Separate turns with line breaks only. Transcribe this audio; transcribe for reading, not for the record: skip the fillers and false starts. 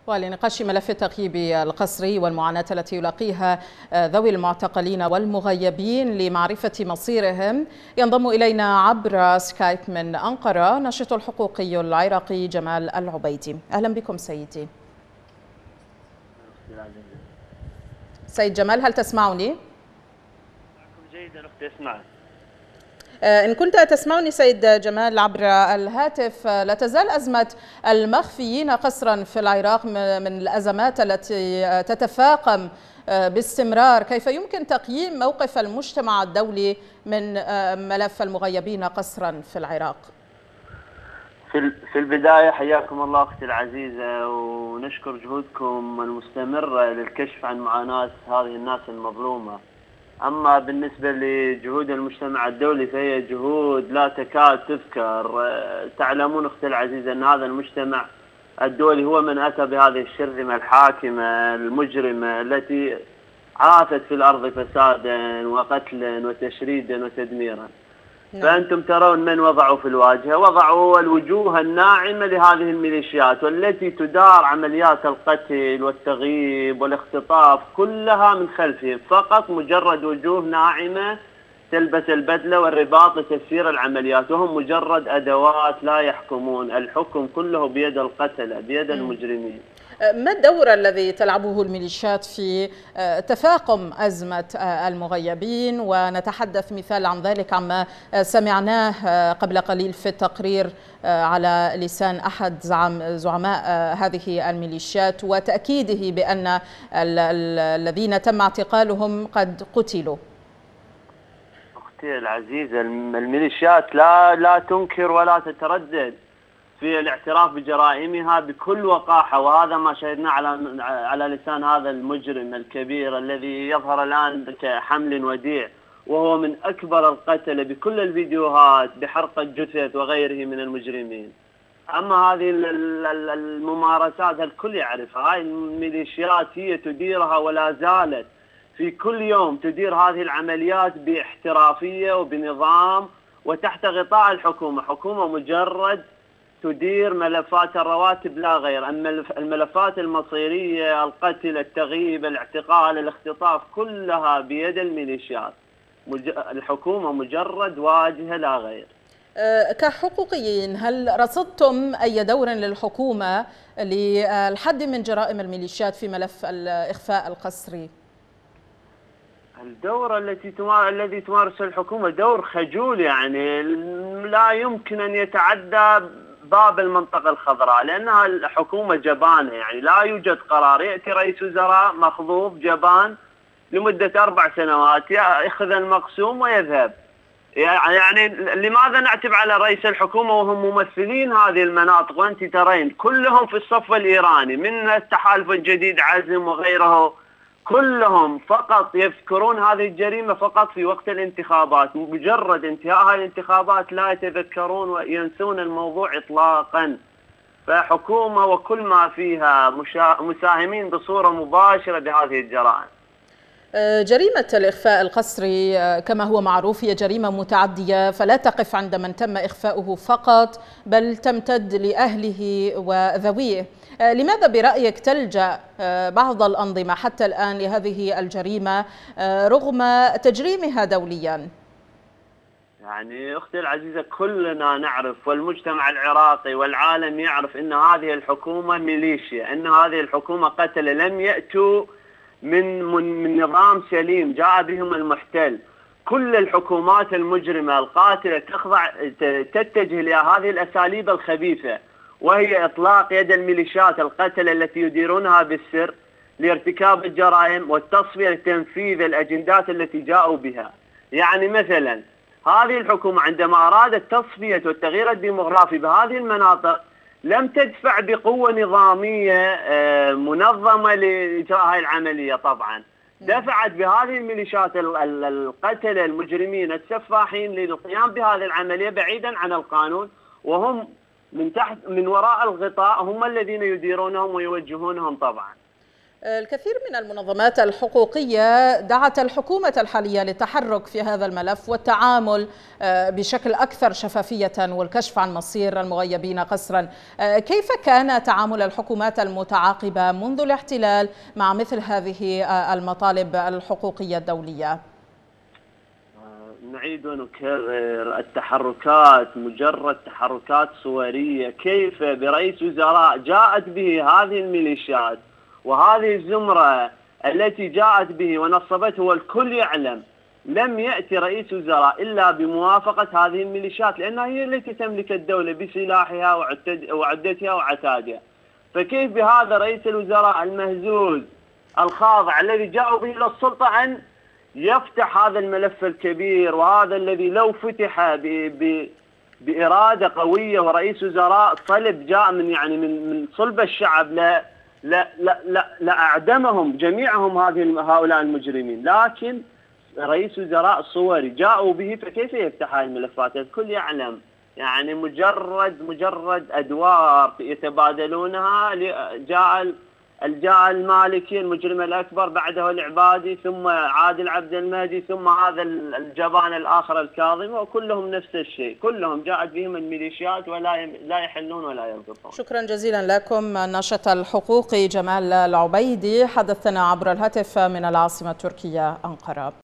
ولنقاش ملف التغييب القسري والمعاناة التي يلاقيها ذوي المعتقلين والمغيبين لمعرفة مصيرهم، ينضم إلينا عبر سكايب من أنقرة ناشط الحقوقي العراقي جمال العبيدي. أهلا بكم سيدي. سيد جمال، هل تسمعني؟
جيدا أختي، أسمعك.
إن كنت تسمعني سيد جمال عبر الهاتف، لا تزال أزمة المخفيين قسرا في العراق من الأزمات التي تتفاقم باستمرار. كيف يمكن تقييم موقف المجتمع الدولي من ملف المغيبين قسرا في العراق؟
في البداية حياكم الله أختي العزيزة، ونشكر جهودكم المستمرة للكشف عن معاناة هذه الناس المظلومة. أما بالنسبة لجهود المجتمع الدولي فهي جهود لا تكاد تذكر. تعلمون أختي العزيزة أن هذا المجتمع الدولي هو من أتى بهذه الشرذمة الحاكمة المجرمة التي عاثت في الأرض فسادا وقتلا وتشريدا وتدميرا. فأنتم ترون من وضعوا في الواجهة، وضعوا الوجوه الناعمة لهذه الميليشيات، والتي تدار عمليات القتل والتغييب والاختطاف كلها من خلفهم، فقط مجرد وجوه ناعمة تلبس البدلة والرباط لتسيير العمليات، وهم مجرد أدوات لا يحكمون. الحكم كله بيد القتلة، بيد المجرمين.
ما الدور الذي تلعبه الميليشيات في تفاقم أزمة المغيبين؟ ونتحدث مثال عن ذلك عما سمعناه قبل قليل في التقرير على لسان أحد زعماء هذه الميليشيات، وتأكيده بأن الذين تم اعتقالهم قد قتلوا.
أختي العزيزة، الميليشيات لا تنكر ولا تتردد في الاعتراف بجرائمها بكل وقاحة، وهذا ما شهدناه على لسان هذا المجرم الكبير الذي يظهر الآن كحمل وديع، وهو من أكبر القتلة بكل الفيديوهات بحرق الجثث وغيره من المجرمين. أما هذه الممارسات الكل يعرفها. هاي الميليشيات هي تديرها ولا زالت في كل يوم تدير هذه العمليات باحترافية وبنظام وتحت غطاء الحكومة. حكومة مجرد تدير ملفات الرواتب لا غير. أما الملفات المصيرية، القتل، التغييب، الاعتقال، الاختطاف، كلها بيد الميليشيات. الحكومة مجرد واجهة لا غير.
كحقوقيين، هل رصدتم أي دور للحكومة للحد من جرائم الميليشيات في ملف الإخفاء القسري؟
الدور الذي تمارسه الحكومة دور خجول، يعني لا يمكن أن يتعدى باب المنطقة الخضراء، لأنها الحكومة جبانة. يعني لا يوجد قرار، يأتي رئيس وزراء مخضوب جبان لمدة 4 سنوات، يأخذ المقسوم ويذهب. يعني لماذا نعتب على رئيس الحكومة وهم ممثلين هذه المناطق؟ وأنت ترين كلهم في الصف الإيراني، من التحالف الجديد عزم وغيره، كلهم فقط يذكرون هذه الجريمة فقط في وقت الانتخابات. مجرد انتهاء هذه الانتخابات لا يتذكرون وينسون الموضوع إطلاقا. فحكومة وكل ما فيها مساهمين بصورة مباشرة بهذه الجرائم.
جريمة الإخفاء القسري كما هو معروف هي جريمة متعدية، فلا تقف عند من تم إخفاؤه فقط، بل تمتد لأهله وذويه. لماذا برأيك تلجأ بعض الأنظمة حتى الآن لهذه الجريمة رغم تجريمها دوليا؟
يعني أختي العزيزة، كلنا نعرف، والمجتمع العراقي والعالم يعرف، أن هذه الحكومة ميليشيا، أن هذه الحكومة قتلة لم يأتوا من نظام سليم جاء بهم المحتل. كل الحكومات المجرمة القاتلة تتجه لهذه الأساليب الخبيثة، وهي إطلاق يد الميليشيات القتلة التي يديرونها بالسر لارتكاب الجرائم والتصفية لتنفيذ الأجندات التي جاءوا بها. يعني مثلا هذه الحكومة عندما أرادت تصفية والتغيير الديمغرافي بهذه المناطق لم تدفع بقوة نظامية منظمة لإجراء هذه العملية. طبعا دفعت بهذه الميليشيات القتلة المجرمين السفاحين للقيام بهذه العملية بعيدا عن القانون، وهم من وراء الغطاء هم الذين يديرونهم ويوجهونهم. طبعا
الكثير من المنظمات الحقوقية دعت الحكومة الحالية للتحرك في هذا الملف والتعامل بشكل أكثر شفافية والكشف عن مصير المغيبين قسرا. كيف كان تعامل الحكومات المتعاقبة منذ الاحتلال مع مثل هذه المطالب الحقوقية الدولية؟
نعيد ونكرر، التحركات مجرد تحركات صورية. كيف برئيس وزراء جاءت به هذه الميليشيات وهذه الزمرة التي جاءت به ونصبته والكل يعلم، لم يأتي رئيس وزراء إلا بموافقة هذه الميليشيات، لأنها هي التي تملك الدولة بسلاحها وعدتها وعتادها. فكيف بهذا رئيس الوزراء المهزوز الخاضع الذي جاءوا به إلى السلطة أن يفتح هذا الملف الكبير، وهذا الذي لو فتح بإرادة قوية ورئيس وزراء صلب جاء من صلب الشعب لأعدمهم جميعهم هؤلاء المجرمين. لكن رئيس وزراء صوري جاءوا به، فكيف يفتح هذه الملفات؟ الكل يعلم، يعني مجرد أدوار يتبادلونها. جاء المالكي المجرم الأكبر، بعده العبادي، ثم عادل عبد المهدي، ثم هذا الجبان الآخر الكاظم، وكلهم نفس الشيء، كلهم جاءت بهم الميليشيات ولا يحلون ولا ينقصون.
شكرا جزيلا لكم الناشط الحقوقي جمال العبيدي، حدثنا عبر الهاتف من العاصمة التركية أنقرة.